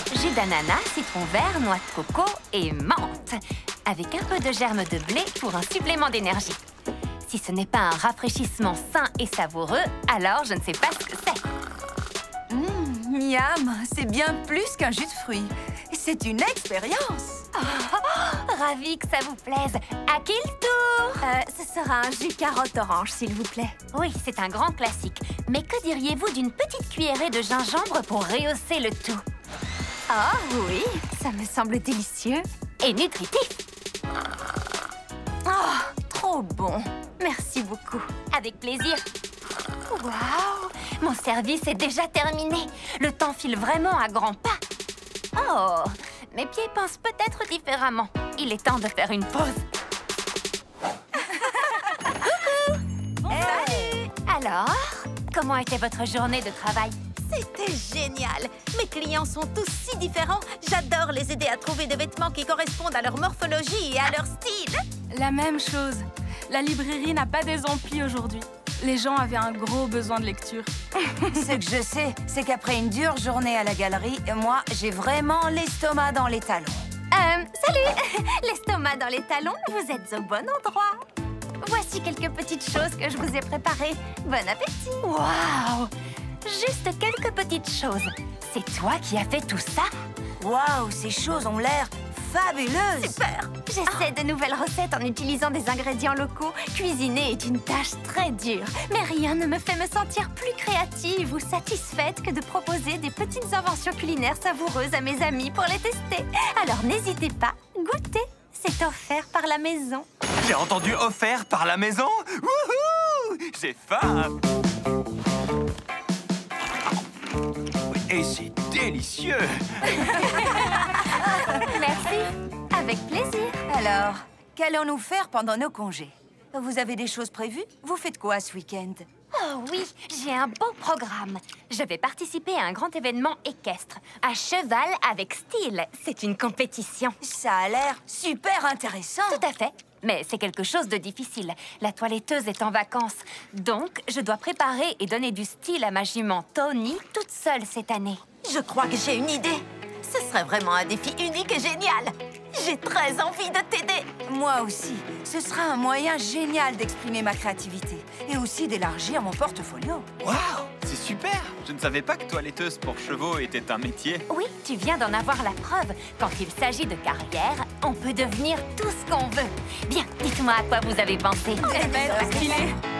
Jus d'ananas, citron vert, noix de coco et menthe. Avec un peu de germe de blé pour un supplément d'énergie. Si ce n'est pas un rafraîchissement sain et savoureux, alors je ne sais pas ce que c'est. Miam, c'est bien plus qu'un jus de fruits. C'est une expérience. Ravi que ça vous plaise. À qui le tour? Ce sera un jus carotte-orange, s'il vous plaît. Oui, c'est un grand classique. Mais que diriez-vous d'une petite cuillerée de gingembre pour rehausser le tout? Ah oui, ça me semble délicieux. Et nutritif. Oh, trop bon. Merci beaucoup. Avec plaisir. Waouh! Mon service est déjà terminé. Le temps file vraiment à grands pas. Oh! Mes pieds pensent peut-être différemment. Il est temps de faire une pause. Coucou! Salut! Alors, comment était votre journée de travail? C'était génial! Mes clients sont tous si différents. J'adore les aider à trouver des vêtements qui correspondent à leur morphologie et à leur style. La même chose. La librairie n'a pas des amplis aujourd'hui. Les gens avaient un gros besoin de lecture. Ce que je sais, c'est qu'après une dure journée à la galerie, moi, j'ai vraiment l'estomac dans les talons. Salut! L'estomac dans les talons, vous êtes au bon endroit. Voici quelques petites choses que je vous ai préparées. Bon appétit! Waouh! Juste quelques petites choses. C'est toi qui as fait tout ça? Waouh, ces choses ont l'air fabuleuses! Super! J'essaie de nouvelles recettes en utilisant des ingrédients locaux. Cuisiner est une tâche très dure. Mais rien ne me fait me sentir plus créative ou satisfaite que de proposer des petites inventions culinaires savoureuses à mes amis pour les tester. Alors n'hésitez pas, goûtez. C'est offert par la maison. J'ai entendu offert par la maison. Wouhou! J'ai faim. Et c'est délicieux. Merci. Avec plaisir. Alors, qu'allons-nous faire pendant nos congés? Vous avez des choses prévues? Vous faites quoi ce week-end? Oh oui, j'ai un beau programme. Je vais participer à un grand événement équestre. À cheval avec style. C'est une compétition. Ça a l'air super intéressant. Tout à fait. Mais c'est quelque chose de difficile. La toiletteuse est en vacances. Donc, je dois préparer et donner du style à ma jument Tony toute seule cette année. Je crois que j'ai une idée. Ce serait vraiment un défi unique et génial. J'ai très envie de t'aider. Moi aussi. Ce sera un moyen génial d'exprimer ma créativité et aussi d'élargir mon portfolio. Waouh! C'est super! Je ne savais pas que toiletteuse pour chevaux était un métier. Oui, tu viens d'en avoir la preuve. Quand il s'agit de carrière, on peut devenir tout ce qu'on veut. Bien, dites-moi à quoi vous avez pensé. Stylé.